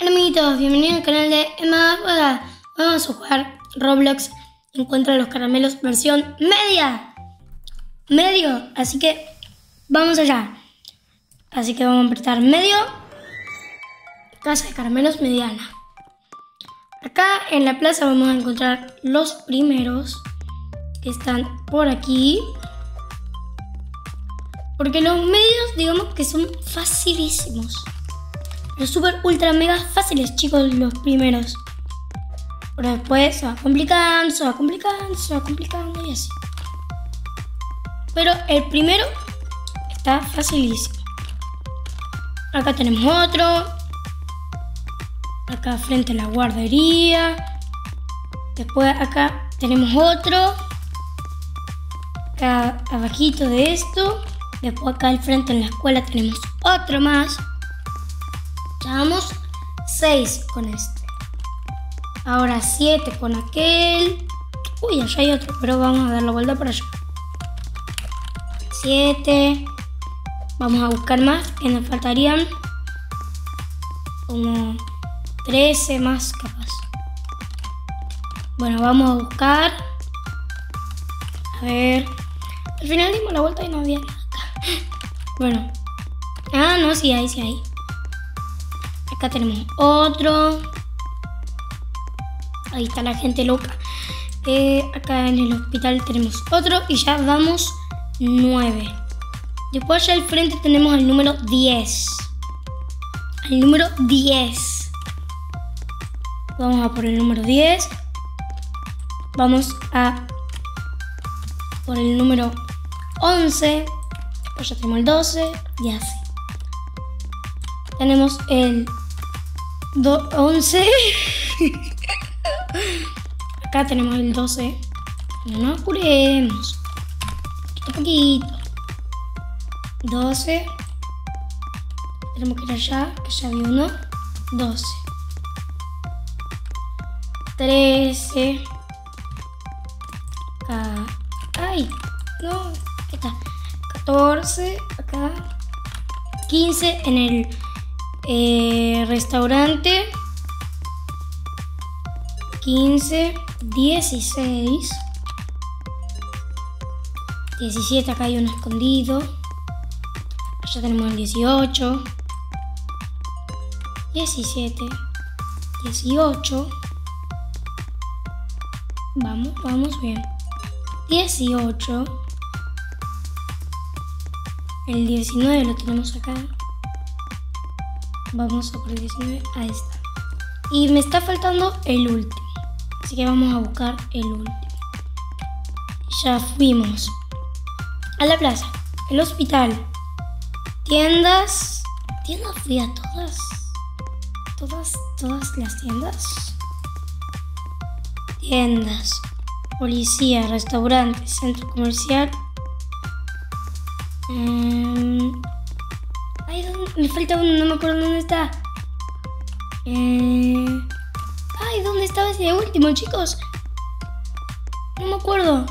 Hola amiguitos, bienvenidos al canal de Emma. Vamos a jugar Roblox Encuentra los caramelos versión medio, así que vamos allá. Así que vamos a apretar medio, casa de caramelos mediana. Acá en la plaza vamos a encontrar los primeros que están por aquí, porque los medios digamos que son facilísimos. Los super ultra mega fáciles, chicos, los primeros. Pero después se va complicando y así. Pero el primero está facilísimo. Acá tenemos otro. Acá frente a la guardería. Después acá tenemos otro. Acá abajito de esto. Después acá al frente en la escuela tenemos otro más. Llevamos 6 con este. Ahora 7 con aquel. Uy, allá hay otro, pero vamos a dar la vuelta por allá. 7. Vamos a buscar más, que nos faltarían como 13 más capaz. Bueno, vamos a buscar. A ver. Al final dimos la vuelta y no había nada acá. Bueno. Ah, no, sí hay. Acá tenemos otro. Ahí está la gente loca. Acá en el hospital tenemos otro. Y ya vamos 9. Después allá al frente tenemos el número 10. El número 10. Vamos a por el número 10. Vamos a por el número 11. Después ya tenemos el 12. Y así. Tenemos el 11. Acá tenemos el 12. No nos apuremos. Poquito. 12. Tenemos que ir allá, que ya vi uno. 12. 13. Acá. Ay, no. Ahí está. 14. Acá. 15 en el restaurante. 15, 16, 17, acá hay uno escondido. Allá tenemos el 18, 17, 18. Vamos bien. 18. El 19 lo tenemos acá. Vamos a por el 19. Ahí está. Y me está faltando el último. Así que vamos a buscar el último. Ya fuimos a la plaza, el hospital, tiendas. ¿Tiendas? Fui a todas. Todas las tiendas. Tiendas, policía, restaurante, centro comercial. Ay, me falta uno, no me acuerdo dónde está. Ay, ¿dónde estaba ese último, chicos? No me acuerdo.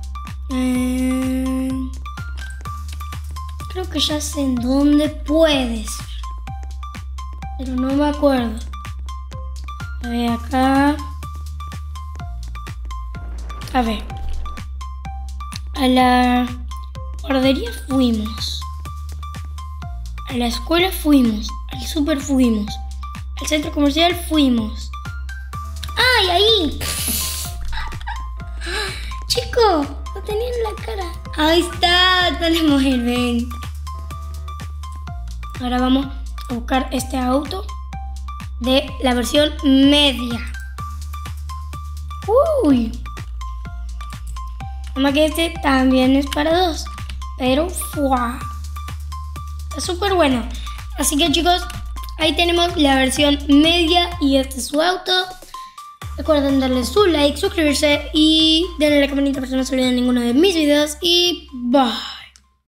Creo que ya sé en dónde puede ser, pero no me acuerdo. A ver, acá. A ver. A la guardería fuimos. A la escuela fuimos. Al súper fuimos. Al centro comercial fuimos. ¡Ay, ahí! Chico, lo tenía en la cara. Ahí está, tenemos el 20. Ahora vamos a buscar este auto de la versión media. ¡Uy! Nada más que este también es para 2. Pero ¡fua! Está súper bueno. Así que chicos, ahí tenemos la versión media y este es su auto. Recuerden darle su like, suscribirse y denle a la campanita para que no se olviden ninguno de mis videos. Y bye.